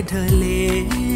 ढले,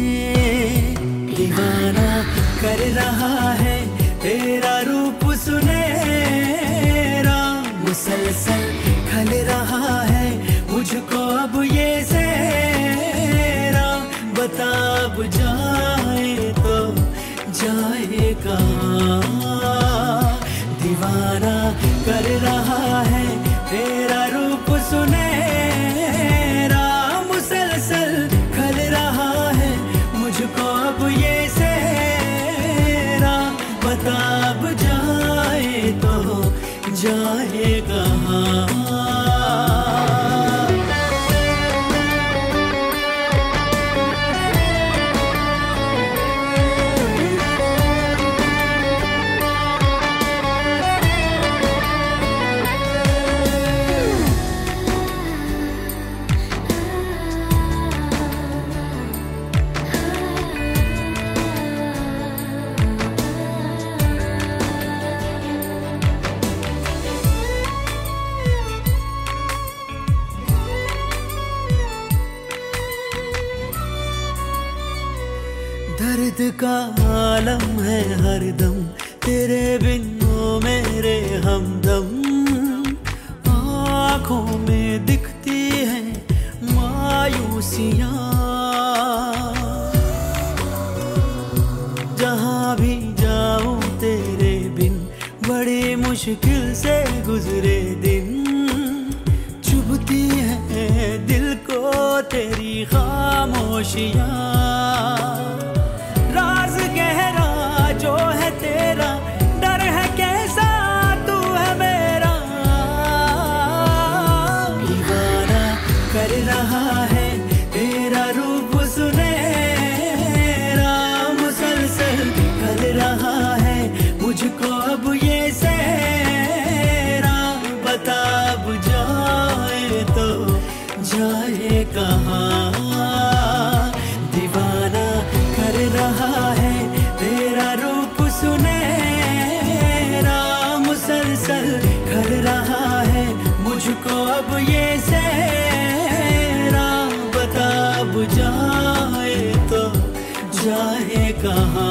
दीवाना कर रहा है तेरा रूप सुनहरा, मुसलसल खल रहा है मुझको अब ये सेहरा। बता अब जाए तो जाए कहाँ, दीवाना कर रहा है तेरा रूप सुनहरा, मुसलसल खल रहा है मुझको अब ये सेहरा। बता अब जाए तो जाए कहाँ। दर्द का आलम है हरदम तेरे बिन ओ मेरे हमदम, आँखों में दिखती है मायूसियाँ, जहाँ भी जाऊं तेरे बिन बड़ी मुश्किल से गुजरे दिन। चुभती है दिल को तेरी खामोशियाँ, राज गहरा जो है तेरा, डर है कैसा तू है मेरा। दीवाना कर रहा है तेरा रूप सुनहरा, मुसलसल खल रहा है मुझको अब ये सेहरा। बता अब जाए तो जाए कहाँ, दीवाना कर रहा है तेरा रूप सुनहरा, मुसलसल खल रहा है मुझको अब ये सेहरा। बता अब जाए तो जाए कहाँ।